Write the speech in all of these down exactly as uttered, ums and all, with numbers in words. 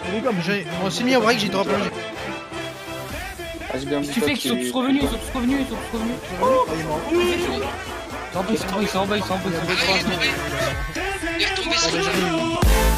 Les gars, mais on s'est mis en break, j'ai drop un. Ah, j'ai bien vu Tu ça, fais qu'ils sont tous revenus, ils sont tous revenus, ils sont tous revenus. Oh, il est mort. Ils sont en bas, ils sont en bas, ils sont en bas, ils sont en bas, ils sont en bas. Ah, il est tombé. Il est retombé sur le.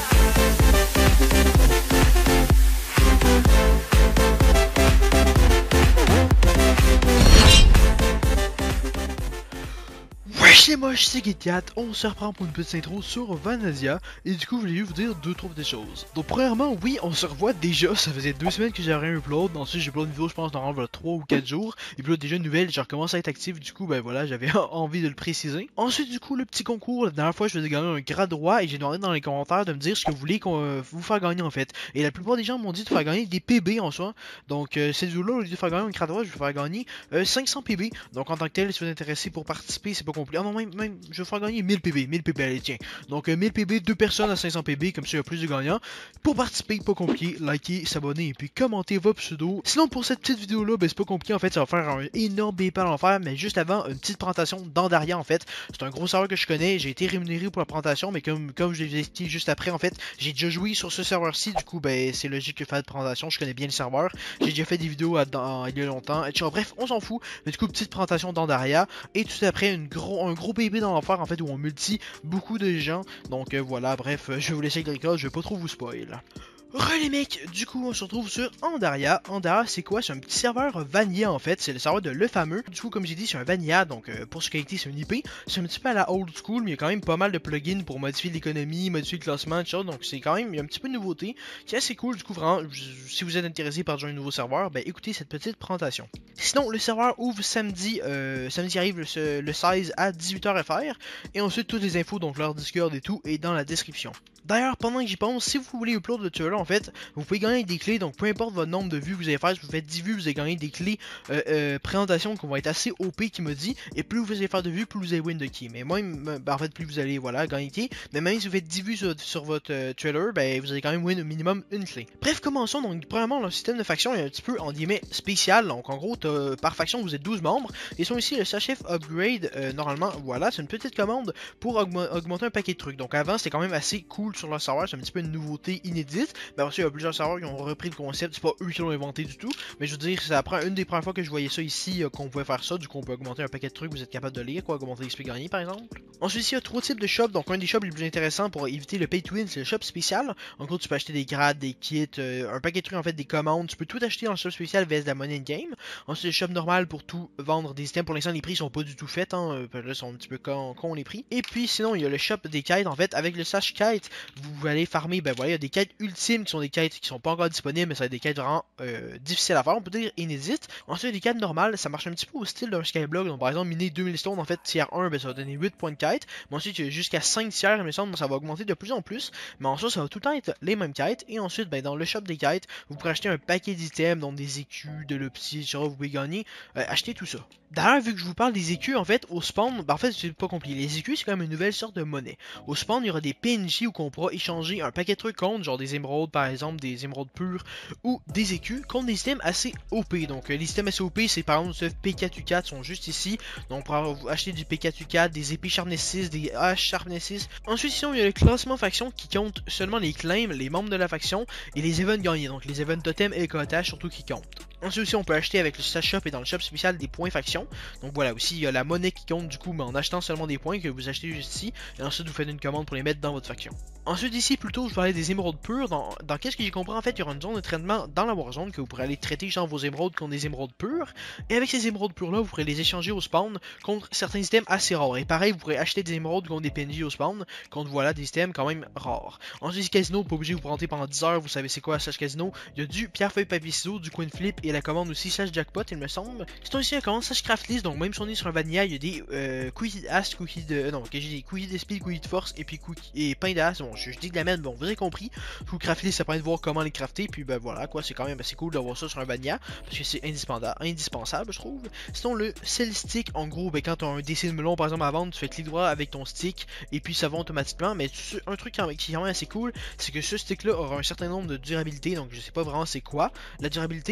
C'est moi, c'est Kit-Kat, on se reprend pour une petite intro sur Vanilla, et du coup, je voulais vous dire deux, trois des choses. Donc, premièrement, oui, on se revoit déjà, ça faisait deux semaines que j'avais rien upload, ensuite j'ai upload une vidéo, je pense, dans le trois ou quatre jours, et puis là, déjà une nouvelle, j'ai recommencé à être actif, du coup, ben voilà, j'avais envie de le préciser. Ensuite, du coup, le petit concours, la dernière fois, je faisais gagner un grade droit, et j'ai demandé dans les commentaires de me dire ce que vous voulez qu'on euh, vous faire gagner, en fait. Et la plupart des gens m'ont dit de faire gagner des P B en soi, donc euh, cette vidéo-là, au lieu de faire gagner un grade droit, je vais faire gagner euh, cinq cents P B, donc en tant que tel, si vous êtes intéressé pour participer, c'est pas compliqué. Ah non, même, même, je vais faire gagner mille P B, mille P B, allez tiens. Donc euh, mille P B, deux personnes à cinq cents P B, comme ça il y a plus de gagnants. Pour participer, pas compliqué, likez, s'abonner et puis commentez vos pseudos. Sinon pour cette petite vidéo là, ben c'est pas compliqué en fait, ça va faire un énorme PayPal en faire, mais juste avant, une petite présentation d'Andaria en fait. C'est un gros serveur que je connais, j'ai été rémunéré pour la présentation, mais comme, comme je l'ai expliqué juste après en fait, j'ai déjà joué sur ce serveur-ci, du coup ben c'est logique que faire de présentation, je connais bien le serveur. J'ai déjà fait des vidéos à, dans, il y a longtemps, et vois, bref, on s'en fout. Mais du coup, petite présentation d'Andaria, et tout après une gros, un gros P B dans l'enfer en fait, où on multi beaucoup de gens. Donc euh, voilà, bref, euh, je vais vous laisser avec le record, je vais pas trop vous spoil. Re les mecs, du coup on se retrouve sur Andaria. Andaria c'est quoi? C'est un petit serveur Vanilla en fait, c'est le serveur de Le Fameux. Du coup comme j'ai dit c'est un Vanilla, donc euh, pour ce qualité c'est un I P. C'est un petit peu à la old school, mais il y a quand même pas mal de plugins pour modifier l'économie, modifier le classement, et cetera. Donc c'est quand même, il y a un petit peu de nouveauté qui est assez cool. Du coup vraiment, si vous êtes intéressé par jouer un nouveau serveur, ben écoutez cette petite présentation. Sinon le serveur ouvre samedi, euh, samedi arrive le, le seize à dix-huit heures F R. Et ensuite toutes les infos, donc leur Discord et tout, est dans la description. D'ailleurs, pendant que j'y pense, si vous voulez upload le tueur là, en fait, vous pouvez gagner des clés. Donc, peu importe votre nombre de vues que vous allez faire, si vous faites dix vues, vous allez gagner des clés euh, euh, présentation qui vont être assez O P, qui me dit. Et plus vous allez faire de vues, plus vous allez win de key. Mais moi, ben, en fait, plus vous allez, voilà, gagner de key. Mais même si vous faites dix vues sur, sur votre euh, trailer, ben, vous allez quand même win au minimum une clé. Bref, commençons. Donc, premièrement, le système de faction est un petit peu, en guillemets, spécial. Donc, en gros, par faction, vous êtes douze membres. Ils sont ici le Sachef Upgrade. Euh, normalement, voilà, c'est une petite commande pour augm augmenter un paquet de trucs. Donc, avant, c'était quand même assez cool sur leur serveur. C'est un petit peu une nouveauté inédite. Mais après, il y a plusieurs serveurs qui ont repris le concept. C'est pas eux qui l'ont inventé du tout. Mais je veux dire, c'est après une des premières fois que je voyais ça ici, euh, qu'on pouvait faire ça. Du coup, on peut augmenter un paquet de trucs. Vous êtes capable de lire, quoi, augmenter l'X P gagné par exemple. Ensuite, ici, il y a trois types de shops. Donc, un des shops les plus intéressants pour éviter le pay to win, c'est le shop spécial. En gros, tu peux acheter des grades, des kits, euh, un paquet de trucs, en fait, des commandes. Tu peux tout acheter dans le shop spécial vs de la money in game. Ensuite, le shop normal pour tout vendre des items. Pour l'instant, les prix sont pas du tout faits. Hein. Là, ils sont un petit peu con, con les prix. Et puis, sinon, il y a le shop des kites. En fait, avec le Sash Kite, vous allez farmer. Ben voilà, il y a des quêtes ultimes qui sont des quêtes qui sont pas encore disponibles, mais ça va être des quêtes vraiment euh, difficiles à faire, on peut dire inédites. Ensuite, il y a des quêtes normales, ça marche un petit peu au style d'un Skyblock. Donc, par exemple, miner deux mille stones, en fait, tiers un, ben, ça va donner huit points de quête. Mais ensuite, il y a jusqu'à cinq tiers, il me semble, ça va augmenter de plus en plus. Mais en soi, ça va tout le temps être les mêmes quêtes. Et ensuite, ben, dans le shop des quêtes, vous pourrez acheter un paquet d'items, donc des écus, de l'opti, et cetera. Vous pouvez gagner, euh, acheter tout ça. D'ailleurs, vu que je vous parle des écus, en fait, au spawn, ben, en fait, c'est pas compliqué. Les écus, c'est quand même une nouvelle sorte de monnaie. Au spawn, il y aura des P N J où on pourra échanger un paquet de trucs contre, genre des émeraudes par exemple, des émeraudes pures ou des écus contre des items assez O P. Donc euh, les items assez O P, c'est par exemple ce P quatre U quatre sont juste ici. Donc pour acheter du P quatre U quatre, des épées Sharpness six, des haches Sharpness six. Ensuite ici il y a le classement faction qui compte seulement les claims, les membres de la faction et les events gagnés. Donc les events totem et cotage surtout qui comptent. Ensuite aussi on peut acheter avec le Stash Shop et dans le shop spécial des points faction. Donc voilà, aussi il y a la monnaie qui compte du coup, mais en achetant seulement des points que vous achetez juste ici. Et ensuite vous faites une commande pour les mettre dans votre faction. Ensuite ici plutôt je parlais des émeraudes pures. Dans, dans qu'est-ce que j'ai compris en fait, il y aura une zone de traitement dans la Warzone que vous pourrez aller traiter genre vos émeraudes contre des émeraudes pures. Et avec ces émeraudes pures là, vous pourrez les échanger au spawn contre certains items assez rares. Et pareil, vous pourrez acheter des émeraudes contre des P N J au spawn contre voilà des items quand même rares. Ensuite ici casino, pas obligé de vous présenter pendant dix heures, vous savez c'est quoi slash casino. Il y a du pierre feuille papier ciseaux, du coin flip et la commande aussi slash jackpot il me semble. Sinon ici la commande slash craft list, donc même si on est sur un vanilla, il y a des euh, cookies d'as, cookies de euh, non ok j'ai des cookies de speed, cookies de force et puis cookies et pain d'as. Bon je, je dis de la merde, bon vous avez compris. Tout craft list ça permet de voir comment les crafter, puis ben voilà quoi, c'est quand même assez cool d'avoir ça sur un vanilla parce que c'est indispensable, indispensable je trouve. Sinon le sell stick, en gros ben quand tu as un D C de melon par exemple à vendre, tu fais clic droit avec ton stick et puis ça va automatiquement. Mais un truc qui est quand même assez cool, c'est que ce stick là aura un certain nombre de durabilité, donc je sais pas vraiment c'est quoi la durabilité, mais en soi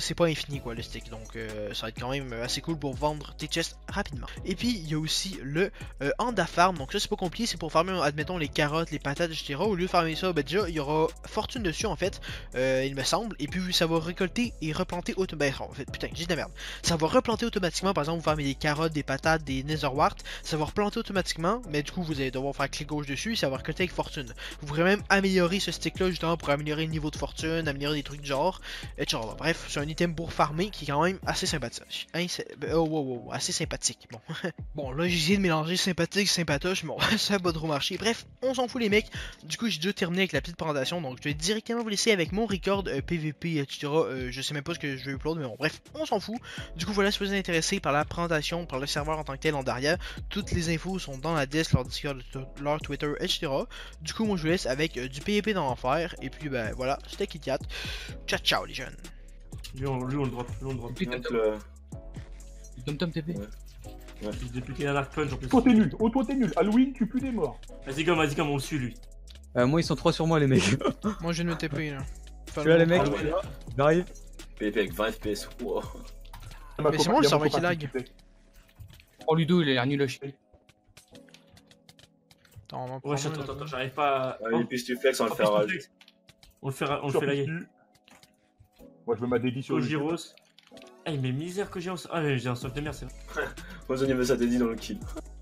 c'est pas infini quoi le stick, donc euh, ça va être quand même assez cool pour vendre tes chests rapidement. Et puis il y a aussi le euh, Anda Farm, donc ça c'est pas compliqué, c'est pour farmer admettons les carottes, les patates, et cetera. Au lieu de farmer ça, ben déjà il y aura fortune dessus en fait, euh, il me semble, et puis ça va récolter et replanter automatiquement. En fait, putain, j'ai de la merde. Ça va replanter automatiquement, par exemple vous farmez des carottes, des patates, des netherwart, ça va replanter automatiquement, mais du coup vous allez devoir faire clic gauche dessus et ça va récolter avec fortune. Vous pourrez même améliorer ce stick là justement pour améliorer le niveau de fortune, améliorer des trucs du genre, et cetera. Bref, c'est un item pour farmer qui est quand même assez sympathique. Hein, oh, wow, wow, assez sympathique. Bon, bon là j'ai essayé de mélanger sympathique, sympatoche, mais bon, ça a pas trop marché. Bref, on s'en fout les mecs. Du coup j'ai déjà terminé avec la petite présentation, donc je vais directement vous laisser avec mon record euh, P V P, et cetera. Euh, je sais même pas ce que je vais upload, mais bon, bref, on s'en fout. Du coup voilà, si vous êtes intéressé par la présentation, par le serveur en tant que tel en derrière, toutes les infos sont dans la desk, leur Discord, leur Twitter, et cetera. Du coup moi je vous laisse avec euh, du P V P dans l'enfer, et puis ben voilà, c'était KitKat. Ciao ciao les jeunes. Lui on, lui on le drop, lui on le drop. Putain, Donc, le... Tom Tom T P. Ouais. Depuis qu'il a un arc punch en plus. Toi t'es nul, oh toi t'es nul, Halloween tu pues des morts. Vas-y gomme, vas-y gomme, on le suit lui. Euh, moi ils sont trois sur moi les mecs. Moi je viens de me T P là. Tu vois les mecs, Ah ouais. j'arrive. P V P avec vingt F P S. Wow. Mais c'est moi le serveur qui lag. Oh Ludo il a l'air nul à chier. Attends, on va Ouais, prendre attends, un, attends, là. attends, j'arrive pas à. Ah, et puis si tu flex, on va Oh, le faire puis, rage. On le fait, on le fait laguer. Moi je veux ma délit sur le Kojiros. Ah, il met misère Kojiros. Ah, mais j'ai un socle de merde, c'est vrai. Moi, j'en ai mis ça dédié dans le kill.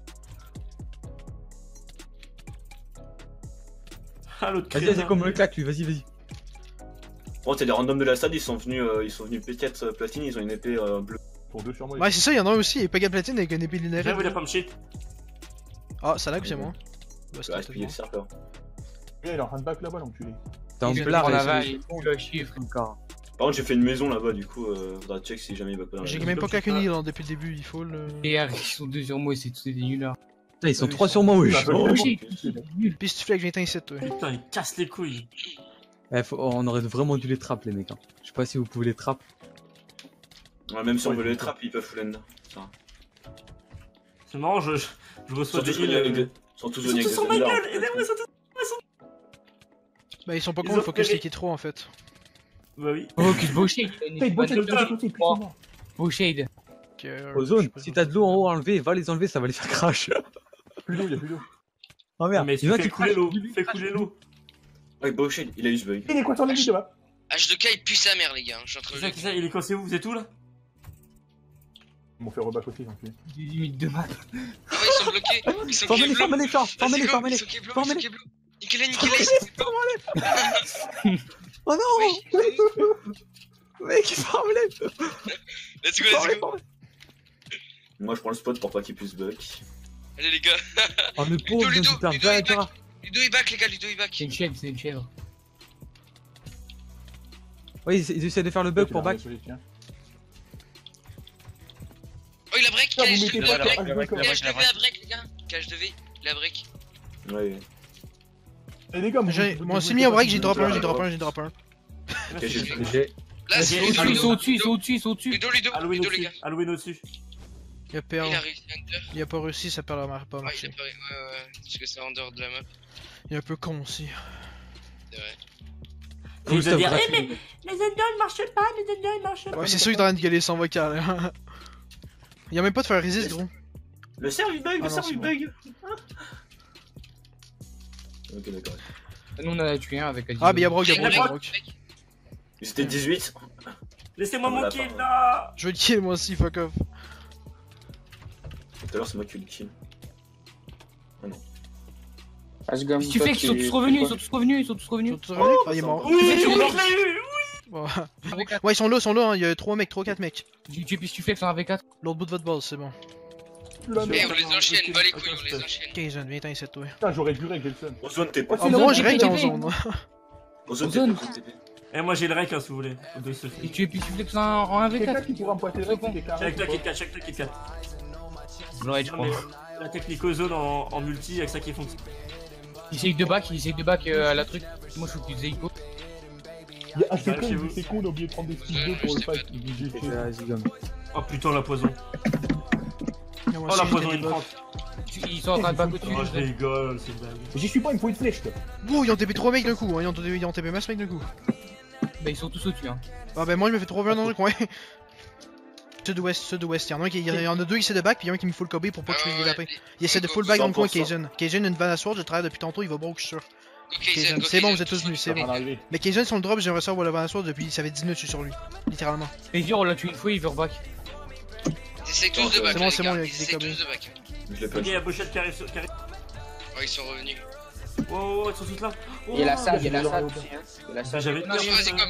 Ah, l'autre Vas-y, crétin. vas-y, comme le claque lui, vas-y, vas-y. Bon, t'as des randoms de la stade, ils sont venus, euh, ils sont venus P quatre platine, ils ont une épée euh, bleue. Pour deux sur moi. Ouais, c'est ça, il y en a un aussi, et Pega Platine avec une épée lunaire. J'arrive, il a pas me shit. Ah, ça lag ou c'est moi? Bah, Je vais respirer le serpent. Il est en train de back là-bas l'enculé. T'es en Il vient de plat, prendre la et vague, c'est- il est nul à chier frère. encore. Par contre, j'ai fait une maison là-bas, du coup, euh, faudra check si jamais il va pas dans la J'ai maison. même pas claqué ni depuis le début, il faut le. Et Harry, ils sont deux sur moi et c'est tous des nuls là. Putain, ils sont Oui, trois ils sur moi, oui. Ah, bah, Oh vraiment, shit, c'est- nul. Puis si tu fais que je viens ici, toi. Putain, il casse les couilles. Eh, faut- on aurait vraiment dû les trapper, les mecs. Hein. Je sais pas si vous pouvez les trapper. Ouais, même si on Ouais, veut les c'est trappes, ils peuvent full end. Ça. C'est marrant, je, je, je Ils reçois sont des tous heals. venus avec euh, des- ils sont tous Ils sont venus tous avec sur des ma Thunder, gueule. en Et là, fait. ils sont tous. Bah, ils sont pas Ils cool, ont faut que repéré. je clique trop en fait. Bah oui. Oh, que beau shade. Hey, bon, c'est de Putain. côté, putain. Beau shade. Ok, euh, Ozone, je sais pas si si t'as de l'eau en haut à enlever, va les enlever, ça va les faire crash. Plus d'eau, y'a plus d'eau. Oh merde, Mais il y en a fais qui couler crash. l'eau. Fais couler l'eau. Ouais, Bowshade, il a eu ce bug. Il est quoi sur la vie là-bas? H deux K il pue sa mère les gars, je suis en train C'est de ça, c'est ça, il est coincé où? Vous êtes où là? Ils m'ont fait reback aussi, l'enculé. Limite de maths. Ah ouais, ils sont bloqués, ils sont Formez-les, bloqués. formez-les, Charles, formez-les, formez-les. Ils sont bloqués, ils sont formez-les. bloqués. Niquez-les, niquez-les. Oh non, mec, formez-les. Let's go, let's Formez-les, go. formez-les. Moi, je prends le spot pour pas qu'il puisse bug. Allez les gars. Oh, mais pauvre, Ludo, super Ludo, il vague. Ludo est back les gars, Ludo est back. C'est une chèvre, c'est une chèvre. Ouais, ils, ils essaient de faire le bug pour back. Oh il a break, Ah, vous K H mettez deux V pas à break. la break, K H deux V à break les gars. K H deux V, il a break. Ouais. Eh les gars, J'ai- Moi aussi mis en break, j'ai drop un, j'ai drop un, j'ai drop un. Ok, j'ai fait. J'ai- Là c'est Ok, Ludo, Ah, ils sont Ludo. au-dessus, ils sont au-dessus, ils sont au-dessus. Ludo, Ludo, Halloween Ludo les au-dessus. gars. Halloween au-dessus. Il a perdu, Il a réussi Hunter. il a pas réussi, ça perd la mar- pas Ouais, il marché. a pas réussi. Ouais, ouais, parce que c'est en dehors de la map, Il est un peu con aussi. c'est vrai. Vous Juste allez dire, gratuit. eh mais les Ender ils marchent pas, les Ender ils marchent pas. Ouais, c'est sûr qu'il est en train de gueuler sans vocal. hein. Il y a même pas de faire resist, gros. Le serve il bug, Ah le non, serve c'est il bon. bug. Ok, d'accord. Nous on en a tué un avec Adi. Ah, mais il y a Brock, il y a Break, Brock, il y a break, Brock. break. Et c'était dix-huit. Laissez-moi Ah, mon là, kill pardon. là. Je veux le kill moi aussi, fuck off. Tout à l'heure, c'est moi qui ai eu le kill. Ashgam, Qu'est-ce que tu fais qu'ils sont tous revenus, ils sont tous revenus, ils sont tous revenus. Surtout revenus. Ah, il est mort. Oui, Mais je tu l'ai l'as eu. Bon. Avec quatre. Ouais, ils sont là, ils sont là, hein. Il y a trois mecs, trois quatre mecs. Tu tu tu flex en A V quatre. L'autre bout de votre base, c'est bon. Eh on les enchaîne, va les couilles, on les enchaîne. Ok, jeune, viens t'en ici, toi. Putain, j'aurais duré avec Gelson. Ozone, t'es pas. Ah, Ozone, moi, je T P, règle en T P. zone. Ozone, t'es Ozone. pas. T P. Eh, moi j'ai le rec hein, si vous voulez. De ce Et tu puis tu flex en en A V Quelqu'un quatre. qui pourra me pointer C'est bon. des carrés. Chaque toi, Kit Kat, chaque toi, Kit Kat. Je l'aurais, je Non, mais crois. la technique Ozone en, en multi avec ça qui fonctionne. Il essaye de back, il essaye de back euh, à la truc. Moi je faut que tu faisais Ico. Il y a assez J'arrive con, chez il vous. dit, c'est con, on a oublié de prendre des skills deux pour le fight. Il dit, j'ai fait. Vas-y, gomme. Oh putain la poison. Moi Oh aussi, la j'ai poison des une buffs. trente. Ils sont en train de back au-dessus. Oh je rigole, c'est une blague. J'y suis pas, il me faut une flèche, toi. Ouh, ils ont T P trois mecs d'un coup, hein. Ils ont T P ils ont T P masse mecs d'un coup. Bah ils sont tous au-dessus hein. Ah bah moi je me fais trop bien dans le coin. Sud-ouest, sud-ouest. Y'en a un qui, y en a deux qui essaient de back, puis y'en a un qui me full Kobe pour pas que je puisse développer. Il essaie de full back dans le coin Kaizen. Kaizen a une Vanna Sword, je travaille depuis tantôt, il va broke, je suis sûr. Kaizen, c'est bon, vous êtes tous venus, c'est bon. Mais Kaizen, sur le drop, j'aimerais savoir le Vanna Sword depuis, ça fait dix minutes, je suis sur lui. Littéralement. Plaisir, on l'a tué une fois, il veut reback. Ils essaient tous de back. C'est bon, c'est bon, il y a Ils des essaient Kobe. tous de back. Je l'ai Ok, punch. il y a Bochette qui arrive. sur- qui arrive. Oh, ils sont revenus. Oh, oh, oh, ils sont tous là. Oh, Il y a la salle, il y a la j'ai salle le- aussi. Hein. Il y a la Ah, salle. J'avais Non, peur. vas-y, comme.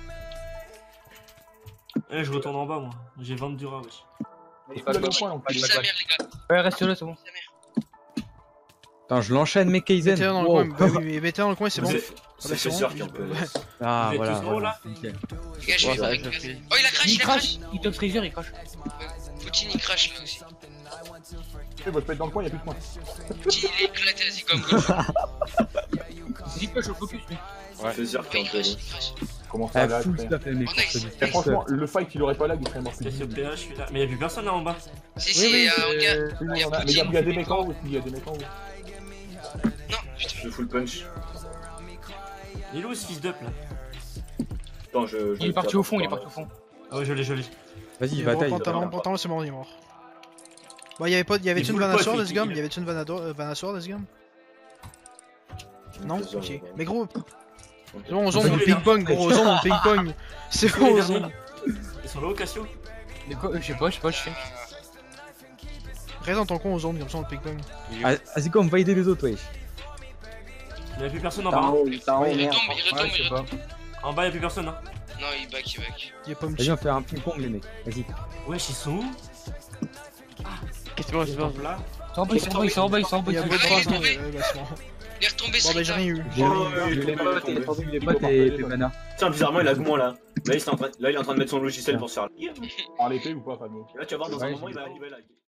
Eh, je retourne en bas, moi. J'ai vingt dura, wesh. Il est pas le point, l'enculé. Sa mère, les gars. Ouais, reste là, c'est bon. Sa mère. Attends, je l'enchaîne, mes Kaizen. Mettez-le dans le Wow. coin, bah oui, mais mettez-le dans le coin, c'est bon. C'est Ah bah, c'est c'est bon, sûr qui en peut. ouais. Ah, Vous êtes voilà. tous gros, là Nickel. Les gars, je Ouais, vais ça faire va, une je case. Oh, il a crash, Il il a crash, crash. il top freezer, il crash. Poutine, il crash là aussi. Il va se mettre dans le coin, il y a plus de points. Poutine, il est éclaté, vas-y, comme gauche. Dis pas, je suis focus, lui. C'est sûr qui Il en peut. crash, il crash. Comment ça Eh, là full frère. stuff, les mecs. Oh, nice. pour se Eh, distraire. franchement, le fight il aurait pas lag, il serait mort. T C P H, je suis là. Mais y'a plus personne là en bas. Si, Oui, si, oui, il y a un c'est- gars. Oui, Il y a on a- Mais il y a- Poutine. il y a des mecs en haut aussi, il y a des mecs en haut. Non, putain. Je full punch. Il est où ce fils d'up là? Attends, je. je Il est vais parti faire au fond, il est par parti là. au fond. Ah ouais, je l'ai, je l'ai. Vas-y, Il est bataille. bon, pantalon, voilà. pantalon, c'est bon, il est mort. Bah, y'avait pas, y'avait Il une full Vanna pot, Sword, il- this gum? il- Y'avait une Vanna euh, Vanna Sword, this gum? Non? C'est ça, Ok. ouais. Mais gros, Ok. c'est bon, on zone fait dans le du ping-pong, gros, on zone dans le ping-pong. C'est Tous bon, les on derniers. zone. Ils sont là-haut, Cassio? Mais quoi, je sais pas, je sais pas, je sais. Reste dans ton coin, on zone comme ça, dans le ping-pong. Ah, Vas-y, quoi, on va aider les autres, wesh. Y'a plus personne en T'es en bas. haut, t'es en haut, Il merde. retombe, il retombe, il retombe. En bas y'a plus personne, hein. Non, il back, il back. Y'a pas me Vas-y, on fait un ping-pong, les mecs. Vas-y. Wesh, ils sont où? Qu'est-ce que c'est bon, Ils sont là. Ils sont en bas, ils sont en bas, ils sont en bas, ils sont en bas. Il y a ils beaucoup de sont en bas. trois, hein, ouais, bah c'est bon. Il est retombé Bon, sur bah j'ai rien eu. J'ai Oh, eu- ouais, j'ai eu il les est potes tombé, et- il est j'ai eu les potes et les manas. Tiens, bizarrement, il a que moi là. Là, il est en train, là, il est en train de mettre son logiciel pour se faire. En l'épée ou pas, Fabio? Là, tu vas voir, dans un Ouais, moment, j'ai- il va, il va lag.